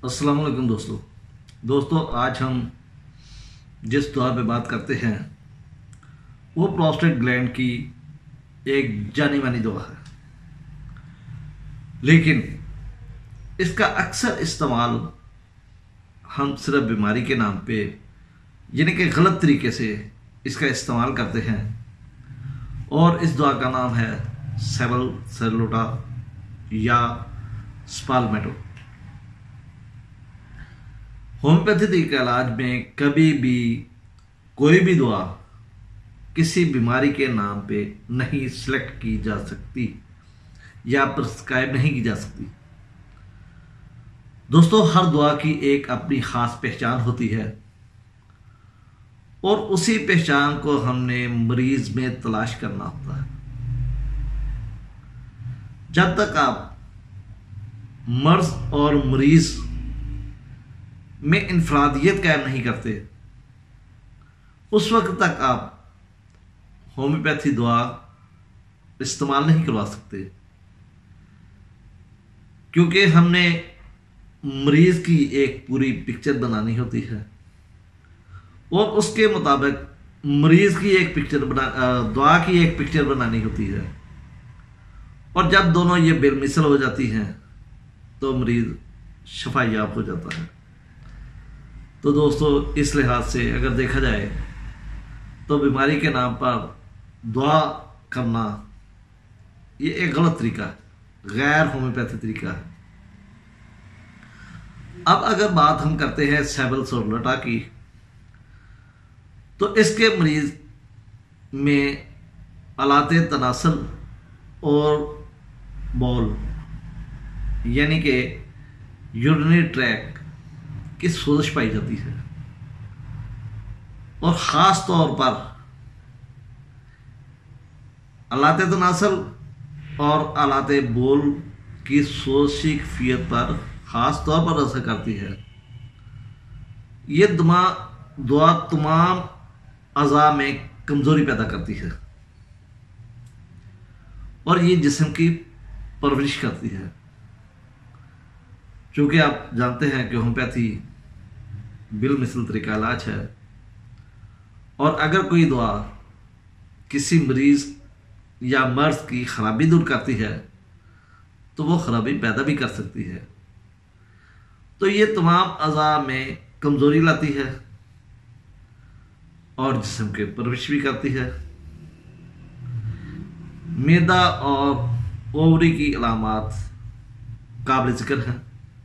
अस्सलाम वालेकुम दोस्तों आज हम जिस दुआ पे बात करते हैं वो प्रोस्टेट ग्लैंड की एक जानी मानी दुआ है, लेकिन इसका अक्सर इस्तेमाल हम सिर्फ बीमारी के नाम पे यानी कि गलत तरीके से इसका इस्तेमाल करते हैं। और इस दुआ का नाम है सेबल सेलोटा या स्पालमेटो। होम्योपैथी के इलाज में कभी भी कोई भी दुआ किसी बीमारी के नाम पे नहीं सिलेक्ट की जा सकती या प्रिस्क्राइब नहीं की जा सकती। दोस्तों, हर दुआ की एक अपनी खास पहचान होती है और उसी पहचान को हमने मरीज में तलाश करना होता है। जब तक आप मर्ज और मरीज में इनफरादियत कायम नहीं करते, उस वक्त तक आप होम्योपैथी दुआ इस्तेमाल नहीं करवा सकते, क्योंकि हमने मरीज की एक पूरी पिक्चर बनानी होती है और उसके मुताबिक मरीज की एक पिक्चर दुआ की एक पिक्चर बनानी होती है। और जब दोनों ये बेमिसल हो जाती हैं तो मरीज शफायाब हो जाता है। तो दोस्तों, इस लिहाज से अगर देखा जाए तो बीमारी के नाम पर दुआ करना ये एक गलत तरीका है, गैर होम्योपैथी तरीका है। अब अगर बात हम करते हैं सेबल सेलोटा की, तो इसके मरीज में आलाते तनासल और बॉल यानी कि यूरिनरी ट्रैक की सोजिश पाई जाती है और ख़ास तौर पर आलाते तनासल और आलाते बोल की सोजिश की कैफियत पर ख़ास तौर पर असर करती है। ये दुआ तमाम अज़ा में कमज़ोरी पैदा करती है और ये जिस्म की परवरिश करती है। चूँकि आप जानते हैं कि होम्योपैथी बिलमिसल तरीका इलाज है और अगर कोई दुआ किसी मरीज या मर्ज की खराबी दूर करती है तो वो खराबी पैदा भी कर सकती है। तो ये तमाम अज़ा में कमज़ोरी लाती है और जिस्म के परवरिश भी करती है। मैदा और ओवरी की अलामात काबिल ज़िक्र हैं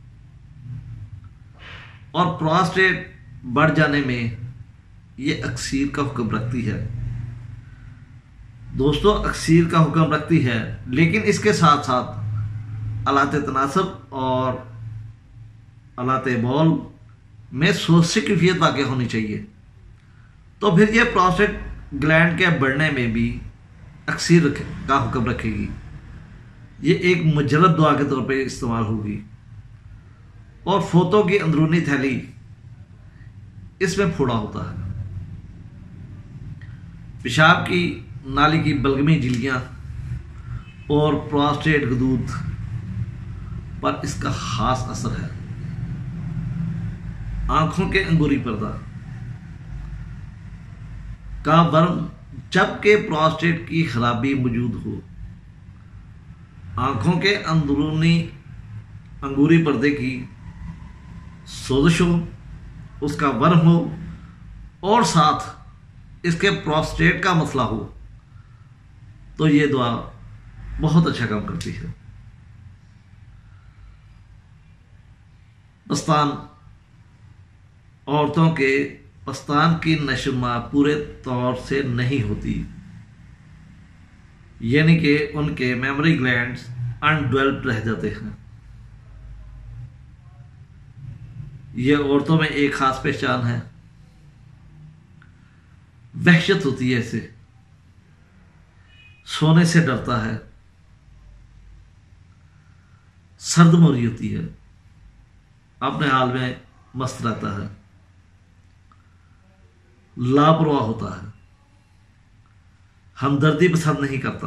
और प्रोस्टेट बढ़ जाने में ये अक्सीर का हुक्म रखती है। दोस्तों, अक्सीर का हुक्म रखती है, लेकिन इसके साथ साथ आलाते तनासब और आलाते बॉल में सोजिश की कैफियत वाक़ई होनी चाहिए। तो फिर ये प्रोस्टेट ग्लैंड के बढ़ने में भी अक्सीर का हुक्म रखेगी। ये एक मुजरद दुआ के तौर पे इस्तेमाल होगी और फोतों की अंदरूनी थैली इसमें फोड़ा होता है। पेशाब की नाली की बलगमी झिल्लियाँ और प्रोस्टेट गदूद पर इसका खास असर है। आंखों के अंगूरी पर्दा का वर्म जबकि प्रोस्टेट की खराबी मौजूद हो, आंखों के अंदरूनी अंगूरी पर्दे की सोजिश हो, उसका वर्म हो और साथ इसके प्रोस्टेट का मसला हो, तो ये दुआ बहुत अच्छा काम करती है। पस्तान औरतों के पस्तान की नशोनुमा पूरे तौर से नहीं होती, यानी कि उनके मेमोरी ग्लैंड्स अनडेवलप्ड रह जाते हैं। यह औरतों में एक खास पहचान है। वहशत होती है इसे, सोने से डरता है, सर्द मोरी होती है, अपने हाल में मस्त रहता है, लापरवाह होता है, हमदर्दी पसंद नहीं करता,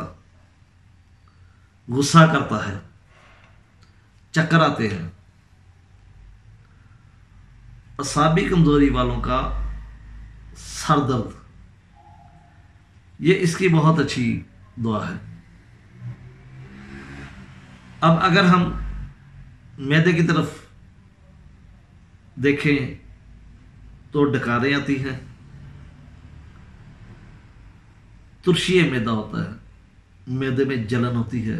गुस्सा करता है, चक्कर आते हैं, असाबी कमजोरी वालों का सर दर्द, ये इसकी बहुत अच्छी दुआ है। अब अगर हम मैदे की तरफ देखें तो डकारें आती हैं, तुरशी मैदा होता है, मैदे में जलन होती है,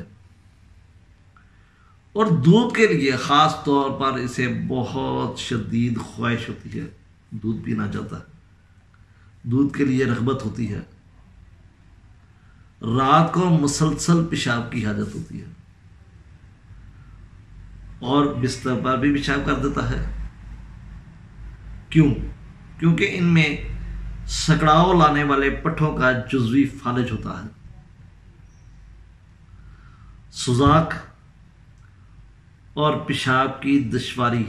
और दूध के लिए ख़ास तौर पर इसे बहुत शदीद ख्वाहिश होती है, दूध पीना चाहता है, दूध के लिए रग़बत होती है, रात को मुसलसल पेशाब की हाजत होती है और बिस्तर पर भी पेशाब कर देता है। क्यों? क्योंकि इनमें सकड़ाव लाने वाले पट्ठों का जुज़वी फालिज होता है। सुजाक और पेशाब की दुश्वारी,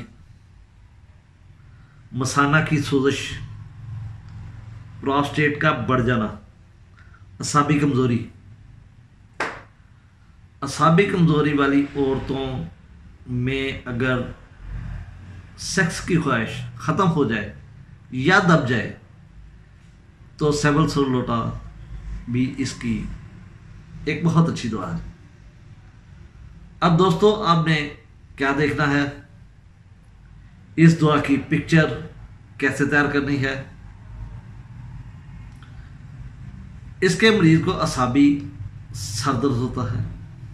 मसाना की सोजिश, प्रोस्टेट का बढ़ जाना, असाबी कमज़ोरी। असाबी कमज़ोरी वाली औरतों में अगर सेक्स की ख्वाहिश ख़त्म हो जाए या दब जाए तो सेबल सरलोटा भी इसकी एक बहुत अच्छी दुआ है। अब दोस्तों, आपने क्या देखना है, इस दुआ की पिक्चर कैसे तैयार करनी है। इसके मरीज को असाबी सरदर्द होता है,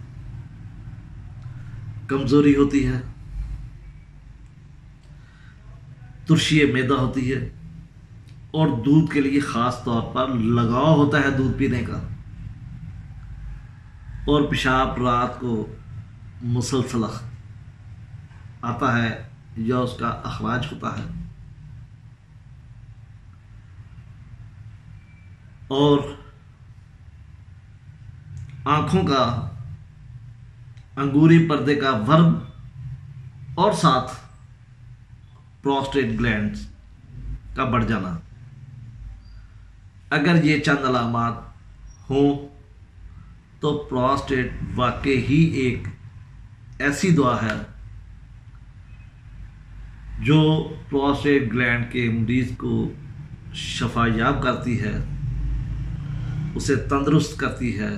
कमजोरी होती है, तुरशी मैदा होती है और दूध के लिए खास तौर पर लगाव होता है दूध पीने का, और पेशाब रात को मुसलसल आता है या उसका अखराज होता है, और आंखों का अंगूरी पर्दे का वर्म और साथ प्रोस्टेट ग्लैंड्स का बढ़ जाना। अगर ये चंद अलामात हों तो प्रोस्टेट वाकई ही एक ऐसी दुआ है जो प्रोस्टेट ग्लैंड के मरीज को शफायाब करती है, उसे तंदुरुस्त करती है,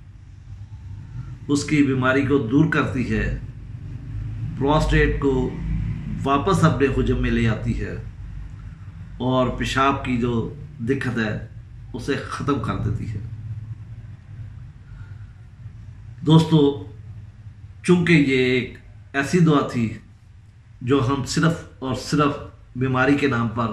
उसकी बीमारी को दूर करती है, प्रोस्टेट को वापस अपने हुजम में ले आती है और पेशाब की जो दिक्कत है उसे ख़त्म कर देती है। दोस्तों, चूंकि ये एक ऐसी दुआ थी जो हम सिर्फ और सिर्फ बीमारी के नाम पर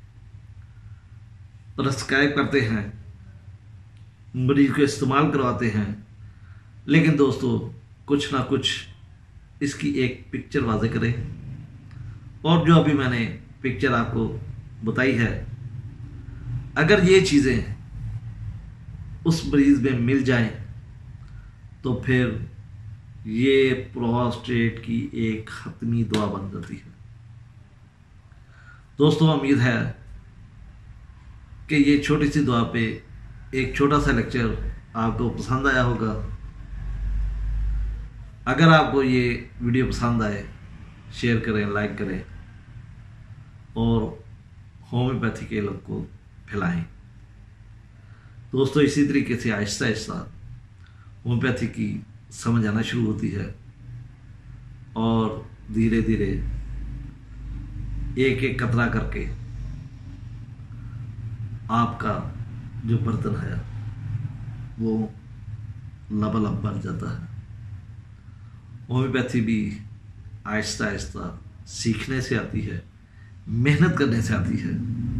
प्रिस्क्राइब करते हैं, मरीज को इस्तेमाल करवाते हैं, लेकिन दोस्तों कुछ ना कुछ इसकी एक पिक्चर वाज़े करें, और जो अभी मैंने पिक्चर आपको बताई है, अगर ये चीज़ें उस मरीज में मिल जाएं तो फिर ये प्रोस्टेट की एक ख़त्मी दुआ बन जाती है। दोस्तों, उम्मीद है कि ये छोटी सी दुआ पे एक छोटा सा लेक्चर आपको पसंद आया होगा। अगर आपको ये वीडियो पसंद आए, शेयर करें, लाइक करें और होम्योपैथी के लोग को फैलाएं। दोस्तों, इसी तरीके से आहिस्ता आहिस्ता होम्योपैथी की समझ आना शुरू होती है और धीरे धीरे एक एक कतरा करके आपका जो बर्तन है वो लबालब भर जाता है। होम्योपैथी भी आहिस्ता आहिस्ता सीखने से आती है, मेहनत करने से आती है।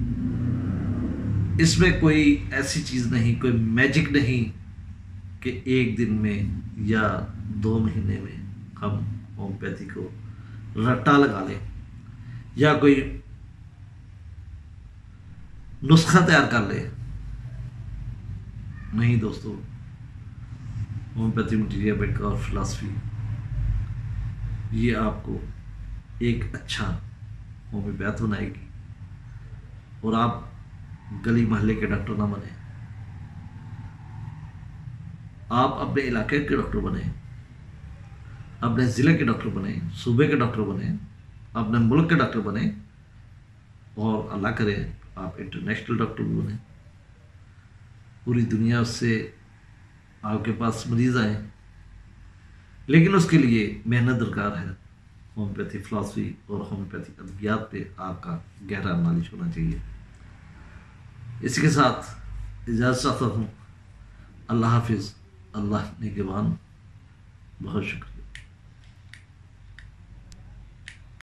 इसमें कोई ऐसी चीज़ नहीं, कोई मैजिक नहीं कि एक दिन में या 2 महीने में हम होम्योपैथी को रट्टा लगा लें या कोई नुस्खा तैयार कर ले। नहीं दोस्तों, होम्योपैथी मटीरियल और फिलॉसफी ये आपको एक अच्छा होम्योपैथ बनाएगी और आप गली मोहल्ले के डॉक्टर ना बने, आप अपने इलाके के डॉक्टर बने, अपने ज़िले के डॉक्टर बने, सूबे के डॉक्टर बने, अपने मुल्क के डॉक्टर बने, और अल्लाह करे आप इंटरनेशनल डॉक्टर बने, पूरी दुनिया उससे आपके पास मरीज आए, लेकिन उसके लिए मेहनत दरकार है। होम्योपैथी फिलॉसफी और होम्योपैथी अद्वियात पे आपका गहरा नॉलेज होना चाहिए। इसी के साथ इजाज़त चाहता हूँ। अल्लाह हाफिज़, अल्लाह निगहबान। बहुत शुक्रिया।